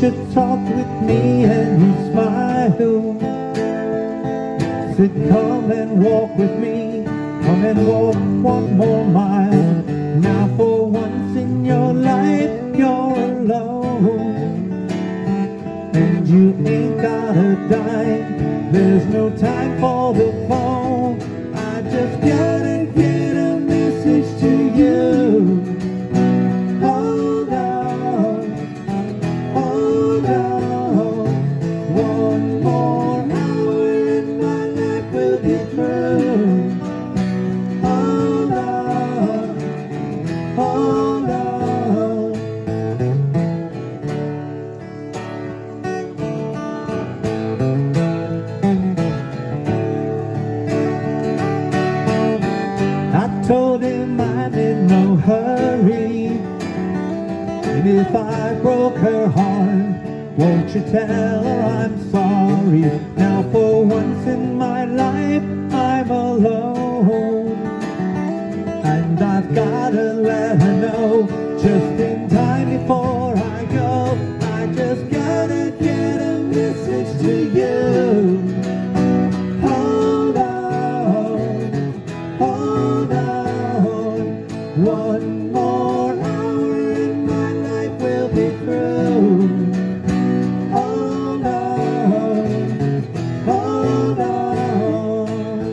should talk with me and you smile. Said come and walk with me, come and walk one more mile. Now for once in your life you're alone, and you ain't got a dime. There's no time for the phone. I just gotta get a message to you. Hold on, hold on. One more hour and my life will be through. Hold on, hold on. I told him I'm in no hurry, and if I broke her heart, won't you tell her I'm sorry? Now for once in my life I'm alone, and I've gotta let her know just in time before I go. I just gotta get a message to you. Hold on, hold on. One more hour and my life will be through. Hold on, hold on.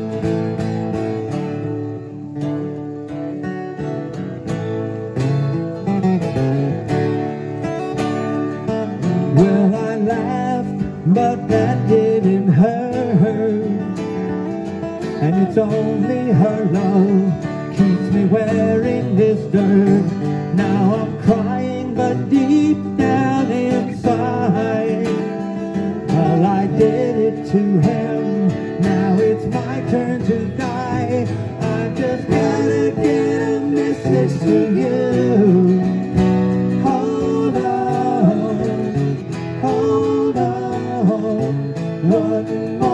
Well, I laughed, but that didn't hurt, and it's only her love keeps me wearing this dirt. Now I'm crying, but deep down inside, well, I did it to him. Now it's my turn to die. I just gotta get a message to you. Hold on, hold on. One more